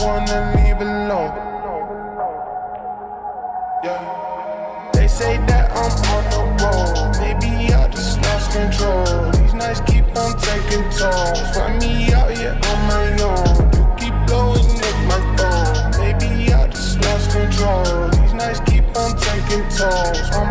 wanna leave alone. Yeah. They say that I'm on the road, maybe I just lost control. These nights keep on taking tolls, find me out here on my own. You keep blowing up my phone, maybe I just lost control. These nights keep on taking tolls.